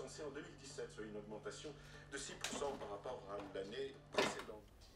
recensés en 2017, soit une augmentation de 6% par rapport à l'année précédente.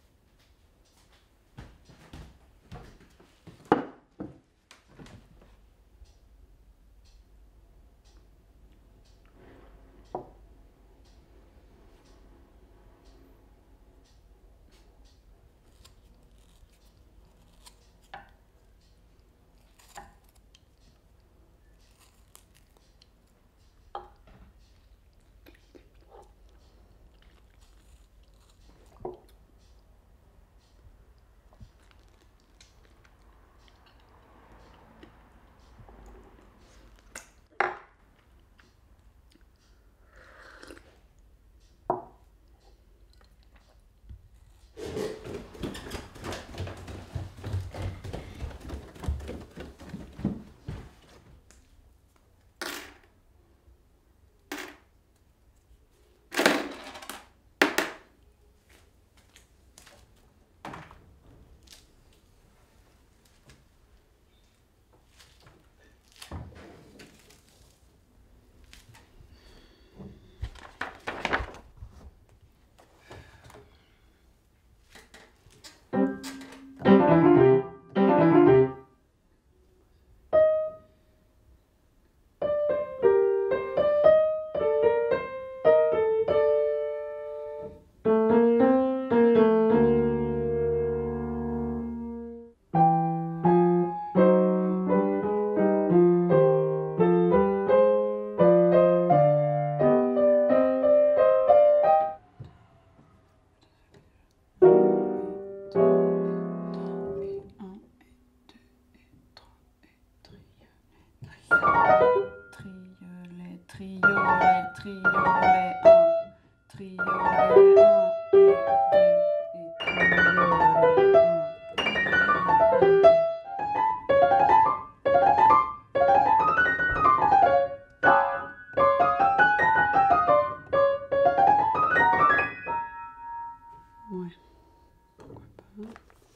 Ouais, pourquoi pas.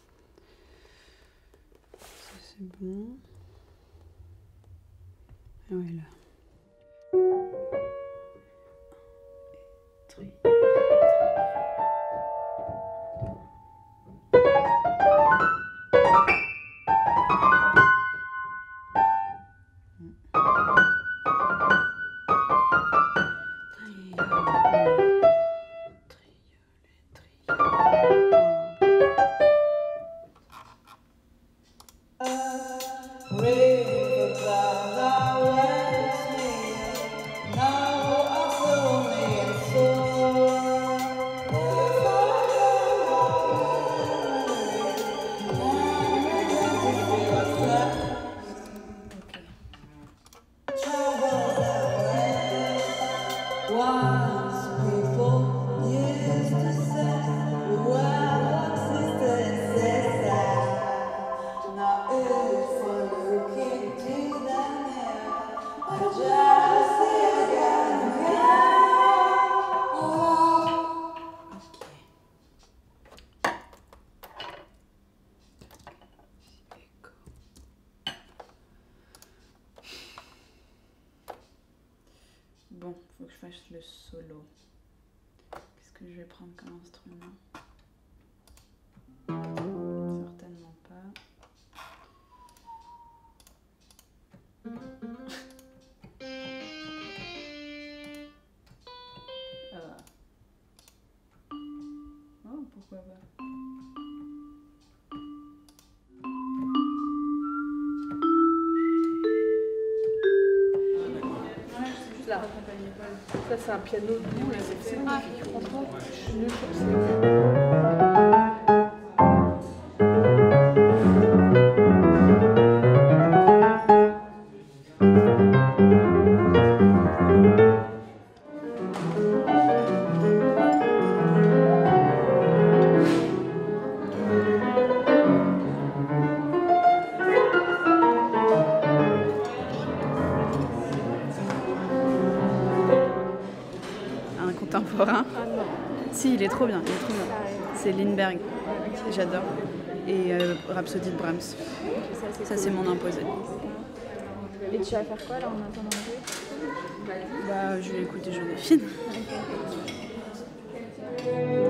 Ça c'est bon. Ah ouais là. Bon, faut que je fasse le solo. Qu'est-ce que je vais prendre comme instrument? Certainement pas. Oh, pourquoi pas? La raccompagne pas. Ça c'est un piano doux, là c'est magnifique. Franchement, je suis nulle sur ça. Contemporain. Ah non. Si, il est trop bien, il est trop bien. C'est Lindbergh, j'adore. Et Rhapsodie de Brahms. Ça c'est mon imposé. Et tu vas faire quoi là en attendant de jouer? Bah, je vais écouter Joséphine. Ok.